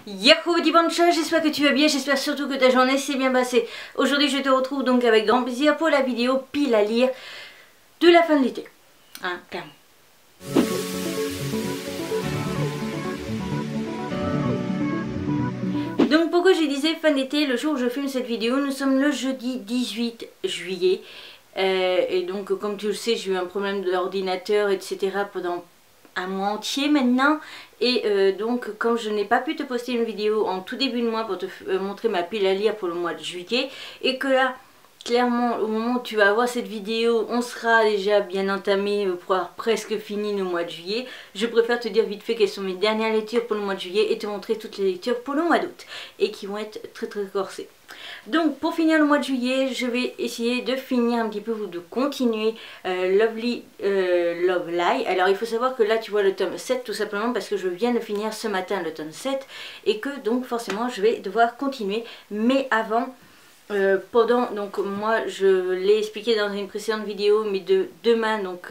Yahoo Dibancha, j'espère que tu vas bien, j'espère surtout que ta journée s'est bien passée. Aujourd'hui je te retrouve donc avec grand plaisir pour la vidéo pile à lire de la fin de l'été. Hein, clairement. Donc pourquoi je disais fin d'été, le jour où je filme cette vidéo, nous sommes le jeudi 18 juillet. Et donc comme tu le sais, j'ai eu un problème d'ordinateur, etc. pendant un mois entier maintenant. Et donc comme je n'ai pas pu te poster une vidéo en tout début de mois pour te montrer ma pile à lire pour le mois de juillet, et que là clairement au moment où tu vas voir cette vidéo on sera déjà bien entamé pour avoir presque fini le mois de juillet, je préfère te dire vite fait quelles sont mes dernières lectures pour le mois de juillet et te montrer toutes les lectures pour le mois d'août et qui vont être très corsées. Donc pour finir le mois de juillet, je vais essayer de finir un petit peu ou de continuer Lovely Love Lie. Alors il faut savoir que là tu vois le tome 7 tout simplement parce que je viens de finir ce matin le tome 7 et que donc forcément je vais devoir continuer. Mais avant, donc moi je l'ai expliqué dans une précédente vidéo, mais de demain donc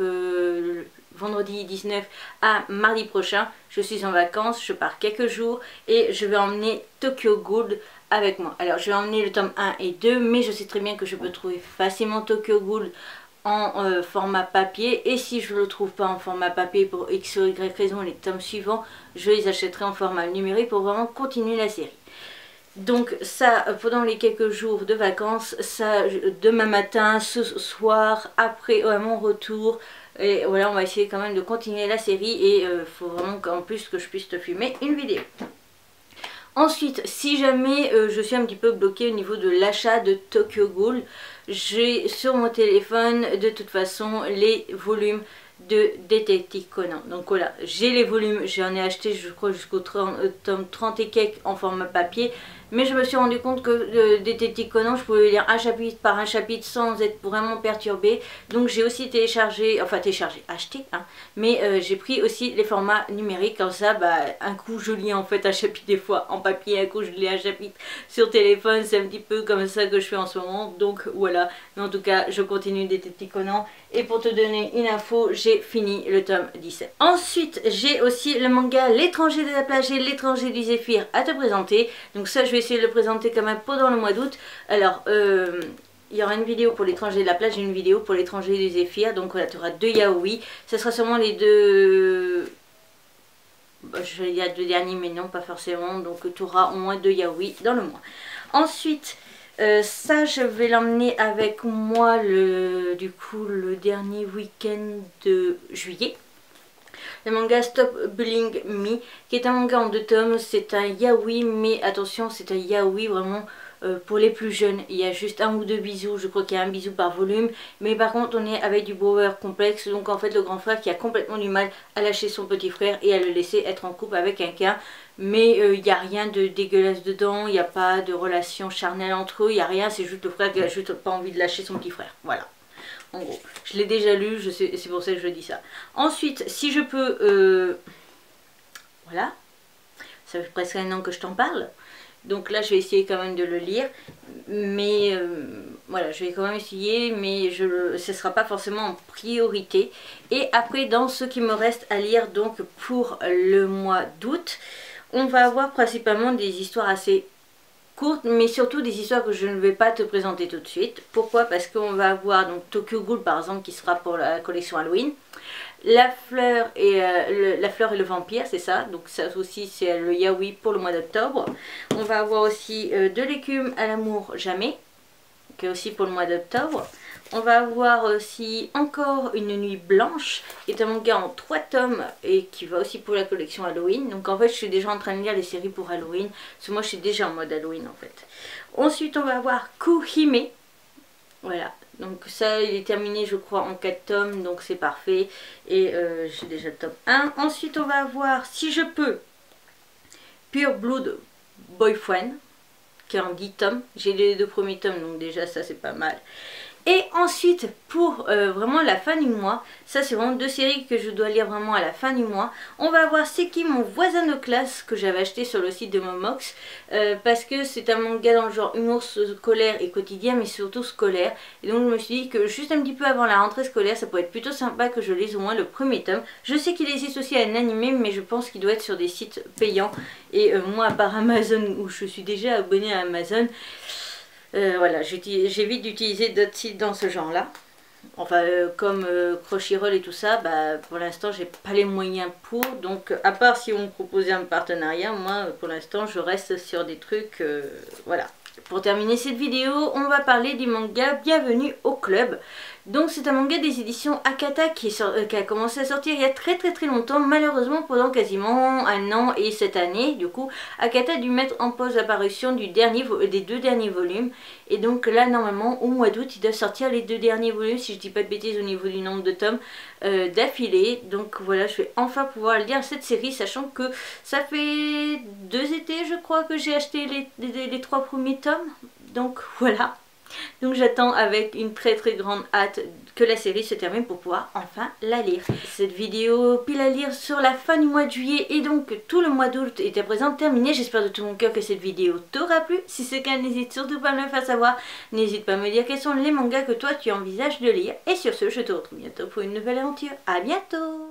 vendredi 19 à mardi prochain, je suis en vacances, je pars quelques jours et je vais emmener Tokyo Ghoul avec moi. Alors je vais emmener le tome 1 et 2, mais je sais très bien que je peux trouver facilement Tokyo Ghoul en format papier, et si je ne le trouve pas en format papier pour x ou y raison, les tomes suivants je les achèterai en format numérique pour vraiment continuer la série. Donc ça, pendant les quelques jours de vacances, ça demain matin, ce soir, après mon retour, et voilà, on va essayer quand même de continuer la série, et faut vraiment qu'en plus que je puisse te filmer une vidéo. Ensuite, si jamais je suis un petit peu bloquée au niveau de l'achat de Tokyo Ghoul, j'ai sur mon téléphone de toute façon les volumes de Détective Conan. Donc voilà, j'ai les volumes, j'en ai acheté je crois jusqu'au tome 30 et quelques en format papier, mais je me suis rendu compte que Détective Conan je pouvais lire un chapitre par un chapitre sans être vraiment perturbée. Donc j'ai aussi acheté hein, mais j'ai pris aussi les formats numériques, comme ça un coup je lis en fait un chapitre des fois en papier, un coup je lis un chapitre sur téléphone, c'est un petit peu comme ça que je fais en ce moment. Donc voilà, mais en tout cas je continue Détective Conan, et pour te donner une info, j'ai fini le tome 17. Ensuite j'ai aussi le manga L'étranger de la plage et L'étranger du Zéphyr à te présenter. Donc ça je vais essayer de le présenter quand même pendant le mois d'août. Alors il y aura une vidéo pour L'étranger de la plage et une vidéo pour L'étranger du Zéphyr. Donc voilà, tu auras deux yaoi. Ce sera sûrement les deux... je vais dire deux derniers, mais non, pas forcément. Donc tu auras au moins deux yaoi dans le mois. Ensuite, ça je vais l'emmener avec moi le dernier week-end de juillet. Le manga Stop Bullying Me, qui est un manga en 2 tomes. C'est un yaoi, mais attention, c'est un yaoi vraiment pour les plus jeunes. Il y a juste 1 ou 2 bisous, je crois qu'il y a un bisou par volume, mais par contre on est avec du power complexe, donc en fait le grand frère qui a complètement du mal à lâcher son petit frère et à le laisser être en couple avec quelqu'un. Mais il n'y a rien de dégueulasse dedans, il n'y a pas de relation charnelle entre eux, il n'y a rien, c'est juste le frère qui a juste pas envie de lâcher son petit frère, voilà. En gros, je l'ai déjà lu, c'est pour ça que je dis ça. Ensuite, si je peux... voilà, ça fait presque un an que je t'en parle. Donc là, je vais essayer quand même de le lire. Mais voilà, je vais quand même essayer, mais ce ne sera pas forcément en priorité. Et après, dans ce qui me reste à lire, donc pour le mois d'août, on va avoir principalement des histoires assez courtes, mais surtout des histoires que je ne vais pas te présenter tout de suite. Pourquoi? Parce qu'on va avoir donc Tokyo Ghoul par exemple, qui sera pour la collection Halloween. La fleur et le vampire, c'est ça. Donc ça aussi c'est le yaoi pour le mois d'octobre. On va avoir aussi De l'écume à l'amour jamais, qui est aussi pour le mois d'octobre. On va avoir aussi Encore une nuit blanche, qui est un manga en 3 tomes et qui va aussi pour la collection Halloween. Donc en fait je suis déjà en train de lire les séries pour Halloween, parce que moi je suis déjà en mode Halloween en fait. Ensuite on va avoir Kuhime. Voilà, donc ça il est terminé je crois en 4 tomes, donc c'est parfait. Et j'ai déjà le tome 1. Ensuite on va avoir Si je peux, Pure Blood Boyfriend, qui est en 10 tomes. J'ai les 2 premiers tomes, donc déjà ça c'est pas mal. Et ensuite, pour vraiment la fin du mois, ça c'est vraiment 2 séries que je dois lire vraiment à la fin du mois. On va voir C'est qui mon voisin de classe que j'avais acheté sur le site de Momox, parce que c'est un manga dans le genre humour scolaire et quotidien, mais surtout scolaire. Et donc je me suis dit que juste un petit peu avant la rentrée scolaire, ça pourrait être plutôt sympa que je lise au moins le premier tome. Je sais qu'il existe aussi un animé, mais je pense qu'il doit être sur des sites payants. Et moi, à part Amazon, où je suis déjà abonnée à Amazon, voilà, j'évite d'utiliser d'autres sites dans ce genre-là. Enfin, comme Crunchyroll et tout ça, bah, pour l'instant, j'ai pas les moyens pour. Donc, à part si on me proposait un partenariat, moi, pour l'instant, je reste sur des trucs, voilà. Pour terminer cette vidéo, on va parler du manga Bienvenue au club. Donc c'est un manga des éditions Akata qui a commencé à sortir il y a très longtemps, malheureusement pendant quasiment un an et cette année. Du coup, Akata a dû mettre en pause l'apparition des 2 derniers volumes. Et donc là, normalement, au mois d'août, ils doivent sortir les 2 derniers volumes, si je dis pas de bêtises au niveau du nombre de tomes, d'affilée. Donc voilà, je vais enfin pouvoir lire cette série, sachant que ça fait 2 étés, je crois, que j'ai acheté les 3 premiers tomes. Donc voilà. Donc j'attends avec une très grande hâte que la série se termine pour pouvoir enfin la lire. Cette vidéo pile à lire sur la fin du mois de juillet et donc tout le mois d'août est à présent terminé. J'espère de tout mon cœur que cette vidéo t'aura plu. Si c'est le cas, n'hésite surtout pas à me le faire savoir. N'hésite pas à me dire quels sont les mangas que toi tu envisages de lire. Et sur ce, je te retrouve bientôt pour une nouvelle aventure. À bientôt!